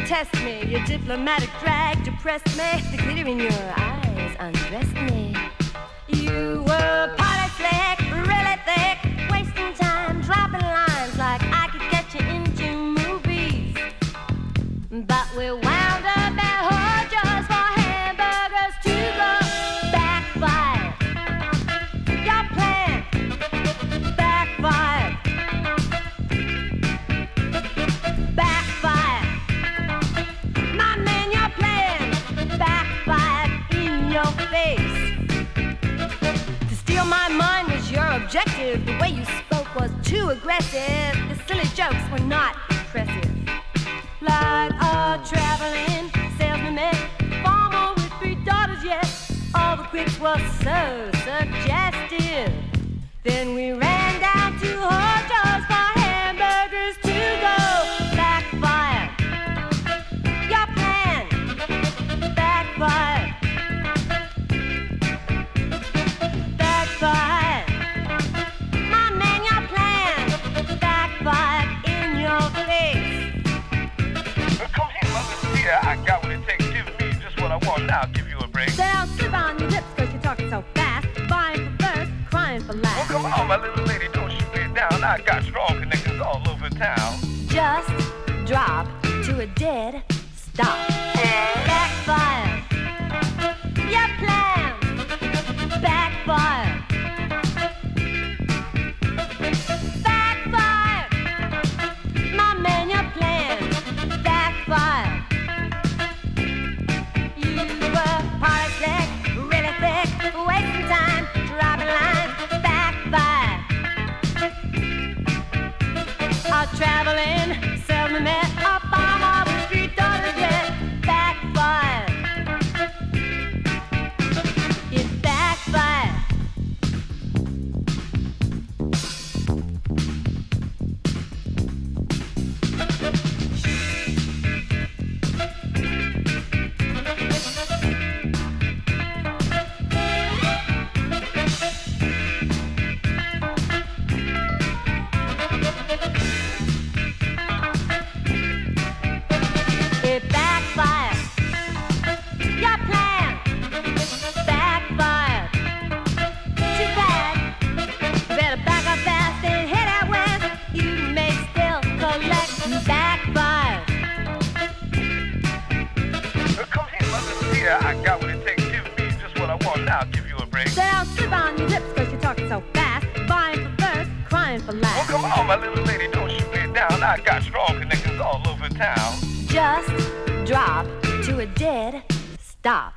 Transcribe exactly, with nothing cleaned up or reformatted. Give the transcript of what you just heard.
test me. Your diplomatic drag depressed me. The glitter in your eyes undressed me. You were party slick, really thick, wasting time, dropping lines like I could get you into movies. But we wound up at Hojo's for hamburgers to go. Backfire. Your plan backfire. Backfire. My man, your plan backfired in your face. To steal my mind was your objective. The way you spoke was too aggressive. The silly jokes were not impressive. Like a traveling salesman, farmer with three daughters, yet all the quips were so suggestive. Then we ran down to Hojo's for hamburgers to go. Backfire. Your plan backfire. Backfire. My man, your plan backfired in your face. Come here, mother. Yeah, I got what it takes. Give me just what I want. Now I'll give you a break. Don't slip on your lips cause you're talking so fast. Buying for first, crying for last. Well, come on, my little lady, don't shoot me down. I got strong connections all over town. Just drop to a dead stop. Backfire. Your plan backfire. Backfire. My man, your plan backfire. You were party slick, really thick, wasting time, dropping lines. Backfire. A traveling salesman met a farmer with three daughters, yet backfired. It backfired. It backfired. Your plan backfired. Too bad. Better back up fast and head out west. You may still collect backfire. Come here, mother. Yeah, I got what it takes. Give me just what I want. Now I'll give you a break. Don't slip on your lips cause you're talking so fast. Buying for first, crying for Well, last. come on, my little lady, don't shoot me down. I got strong connections all over town. Just drop to a dead stop.